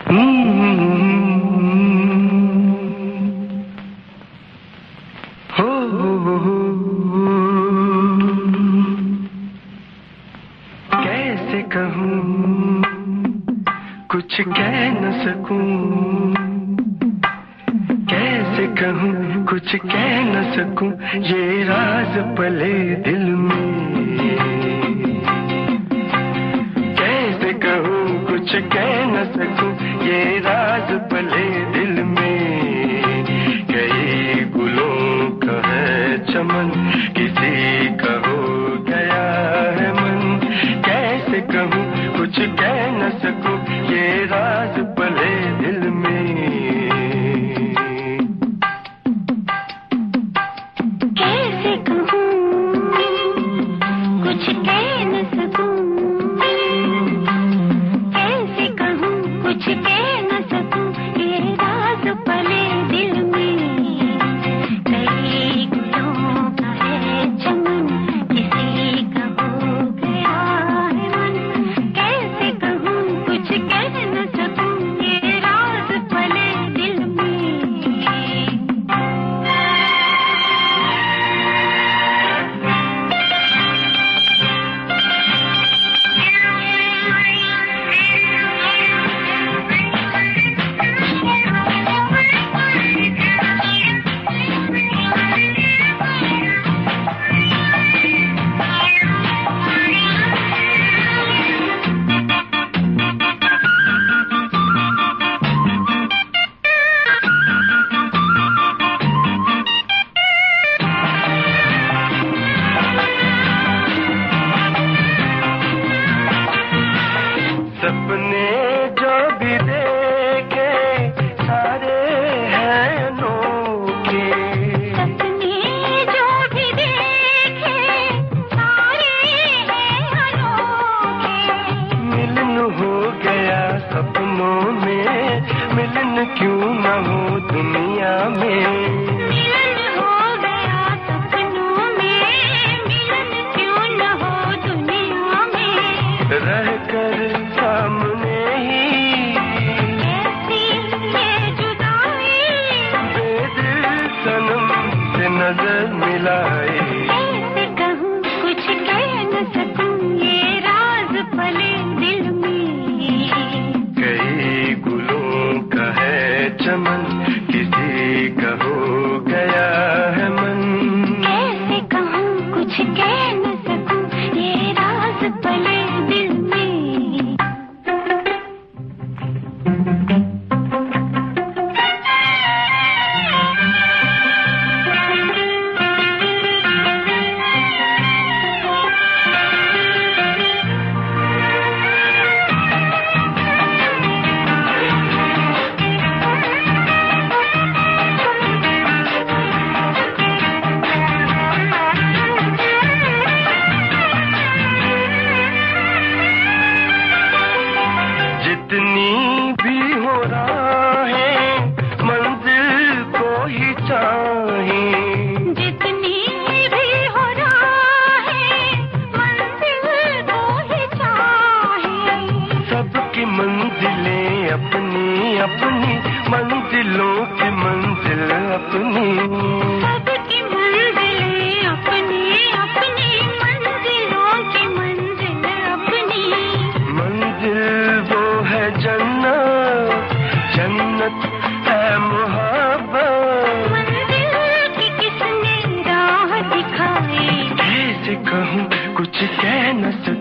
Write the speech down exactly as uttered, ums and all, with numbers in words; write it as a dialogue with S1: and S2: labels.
S1: कैसे कहूँ कुछ कह न सकूं, कैसे कहूँ कुछ कह न सकूं, ये राज पले दिल में। कैसे कहूँ कुछ कह न सकूं, ये राज पले दिल में। कई गुलों का है चमन, किसी का हो गया है मन। कैसे कहूँ कुछ कह न सकूं, ये राज पले दिल में।
S2: कैसे कहूँ कुछ कह न सकूं, कैसे कहूँ कुछ कह न सकूं, ये राज पले दिल में। कई गुलों का है चमन, किसी का हो गया है मन। कैसे कहूँ कुछ कह न सकूं, ये राज पले दिल में।
S1: सपने जो भी देखे सारे हैं अनोखे।
S2: सपने जो भी देखे सारे हैं अनोखे।
S1: मिलन हो गया सपनों में, मिलन क्यों न हो दुनिया में।
S2: मिलन हो गया सपनों में, मिलन क्यों न हो दुनिया में।
S1: रहकर सामने ही
S2: कैसी ये जुदाई,
S1: बेदिल सनम से नजर मिलाए।
S2: कैसे कहूँ कुछ कह न सकूं, ये राज पले दिल में।
S1: कई गुलों का है चमन, किसी का हो गया है मन।
S2: कैसे कहूँ कुछ कह न सकूं, ये राज पले दिल में। जितनी भी हो राहें मंजिल को ही चाहें। जितनी भी हो राहें मंजिल को ही चाहें।
S1: सबकी मंजिलें अपनी अपनी, मंजिलों की मंजिल अपनी।
S2: सबकी मंजिलें अपनी अपनी, मंजिलों की मंजिल अपनी।
S1: मंजिल वो है जन्नत, जन्नत है मोहब्बत।
S2: मंजिल की किसने राह दिखाई।
S1: कैसे कहूँ कुछ कह न सकूं,